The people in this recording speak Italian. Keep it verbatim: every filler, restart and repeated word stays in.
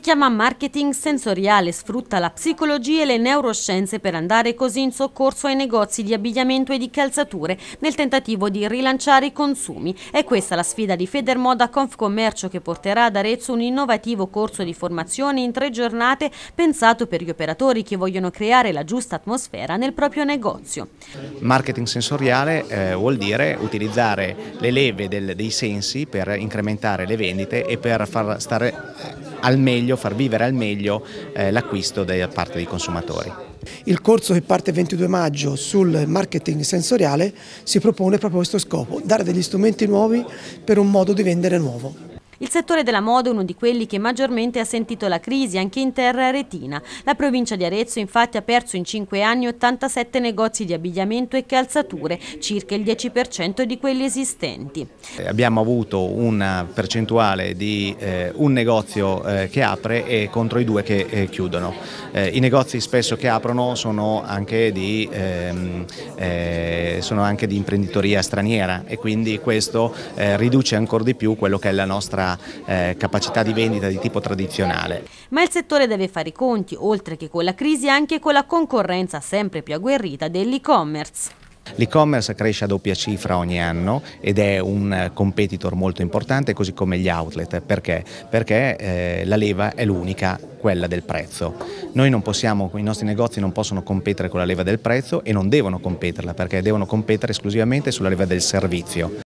chiama marketing sensoriale, sfrutta la psicologia e le neuroscienze per andare così in soccorso ai negozi di abbigliamento e di calzature nel tentativo di rilanciare i consumi. È questa la sfida di Federmoda Confcommercio, che porterà ad Arezzo un innovativo corso di formazione in tre giornate pensato per gli operatori che vogliono creare la giusta atmosfera nel proprio negozio. Marketing sensoriale eh, vuol dire utilizzare le leve del, dei sensi per incrementare le vendite e per far stare al meglio, far vivere al meglio eh, l'acquisto da parte dei consumatori. Il corso che parte il ventidue maggio sul marketing sensoriale si propone proprio questo scopo: dare degli strumenti nuovi per un modo di vendere nuovo. Il settore della moda è uno di quelli che maggiormente ha sentito la crisi anche in terra aretina. La provincia di Arezzo infatti ha perso in cinque anni ottantasette negozi di abbigliamento e calzature, circa il dieci per cento di quelli esistenti. Abbiamo avuto una percentuale di eh, un negozio eh, che apre e contro i due che eh, chiudono. Eh, I negozi spesso che aprono sono anche di, ehm, eh, sono anche di imprenditoria straniera e quindi questo eh, riduce ancora di più quello che è la nostra Eh, capacità di vendita di tipo tradizionale. Ma il settore deve fare i conti, oltre che con la crisi, anche con la concorrenza sempre più agguerrita dell'e-commerce. L'e-commerce cresce a doppia cifra ogni anno ed è un competitor molto importante, così come gli outlet. Perché? Perché eh, la leva è l'unica, quella del prezzo. Noi non possiamo, i nostri negozi non possono competere con la leva del prezzo e non devono competerla, perché devono competere esclusivamente sulla leva del servizio.